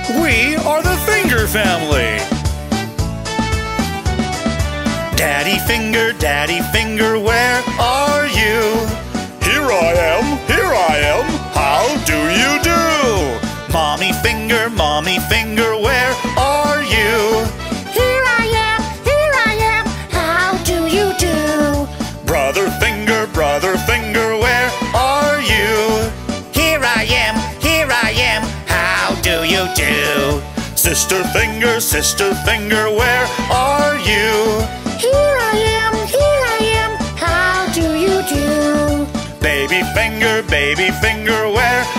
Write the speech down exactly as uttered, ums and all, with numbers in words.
We are the Finger family. Daddy Finger, Daddy Finger, where are you? Here I am, here I am, how do you do? Mommy Finger, Mommy Finger, where are you? Here I am, here I am, how do you do? Brother Finger, Brother Finger, where are you? Here I am, here I am, how do you do? Sister Finger, Sister Finger, where are you? Here I am, here I am, how do you do? Baby Finger, Baby Finger, where